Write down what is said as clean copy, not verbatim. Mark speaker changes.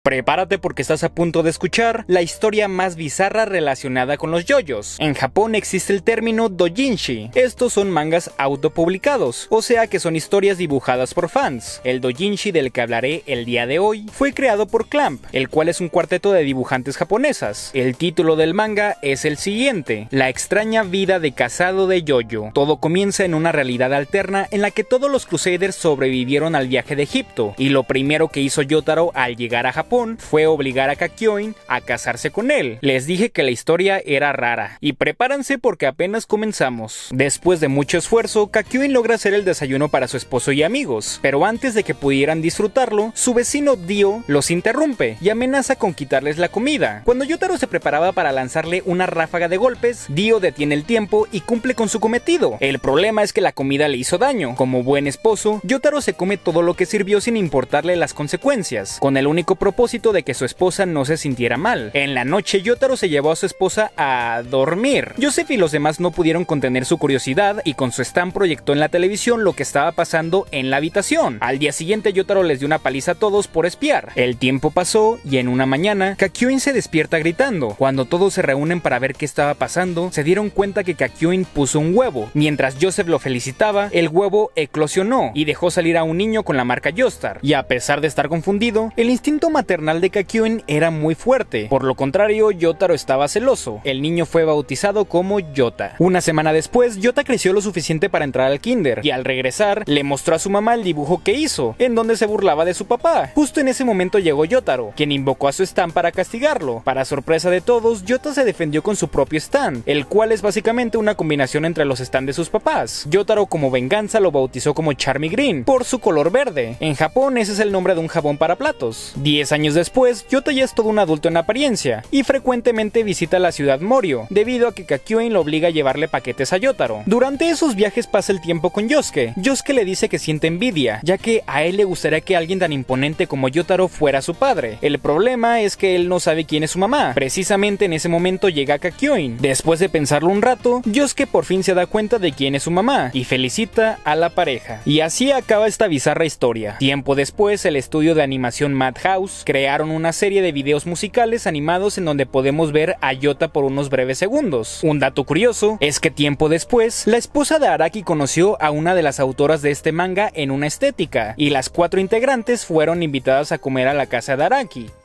Speaker 1: Prepárate porque estás a punto de escuchar la historia más bizarra relacionada con los yoyos. En Japón existe el término doujinshi. Estos son mangas autopublicados, o sea que son historias dibujadas por fans. El doujinshi del que hablaré el día de hoy fue creado por Clamp, el cual es un cuarteto de dibujantes japonesas. El título del manga es el siguiente: La extraña vida de casado de Yoyo. Todo comienza en una realidad alterna en la que todos los Crusaders sobrevivieron al viaje de Egipto, y lo primero que hizo Yotaro al llegar a Japón fue obligar a Kakyoin a casarse con él. Les dije que la historia era rara, y prepárense porque apenas comenzamos. Después de mucho esfuerzo, Kakyoin logra hacer el desayuno para su esposo y amigos, pero antes de que pudieran disfrutarlo, su vecino Dio los interrumpe y amenaza con quitarles la comida. Cuando Yotaro se preparaba para lanzarle una ráfaga de golpes, Dio detiene el tiempo y cumple con su cometido. El problema es que la comida le hizo daño. Como buen esposo, Yotaro se come todo lo que sirvió sin importarle las consecuencias, con el único propósito de que su esposa no se sintiera mal. En la noche, Yotaro se llevó a su esposa a dormir. Joseph y los demás no pudieron contener su curiosidad y con su stand proyectó en la televisión lo que estaba pasando en la habitación. Al día siguiente, Yotaro les dio una paliza a todos por espiar. El tiempo pasó y en una mañana, Kakyoin se despierta gritando. Cuando todos se reúnen para ver qué estaba pasando, se dieron cuenta que Kakyoin puso un huevo. Mientras Joseph lo felicitaba, el huevo eclosionó y dejó salir a un niño con la marca Joestar. Y a pesar de estar confundido, el instinto maternal de Kakyoin era muy fuerte. Por lo contrario, Yotaro estaba celoso. El niño fue bautizado como Yota. Una semana después, Yota creció lo suficiente para entrar al kinder, y al regresar, le mostró a su mamá el dibujo que hizo, en donde se burlaba de su papá. Justo en ese momento llegó Yotaro, quien invocó a su stand para castigarlo. Para sorpresa de todos, Yota se defendió con su propio stand, el cual es básicamente una combinación entre los stands de sus papás. Yotaro, como venganza, lo bautizó como Charmy Green, por su color verde. En Japón, ese es el nombre de un jabón para platos. 10 años después, Yota ya es todo un adulto en apariencia, y frecuentemente visita la ciudad Morio, debido a que Kakyoin lo obliga a llevarle paquetes a Yotaro. Durante esos viajes pasa el tiempo con Yosuke. Yosuke le dice que siente envidia, ya que a él le gustaría que alguien tan imponente como Yotaro fuera su padre. El problema es que él no sabe quién es su mamá. Precisamente en ese momento llega Kakyoin. Después de pensarlo un rato, Yosuke por fin se da cuenta de quién es su mamá, y felicita a la pareja. Y así acaba esta bizarra historia. Tiempo después, el estudio de animación Madhouse crearon una serie de videos musicales animados en donde podemos ver a Yota por unos breves segundos. Un dato curioso es que tiempo después, la esposa de Araki conoció a una de las autoras de este manga en una estética, y las 4 integrantes fueron invitadas a comer a la casa de Araki.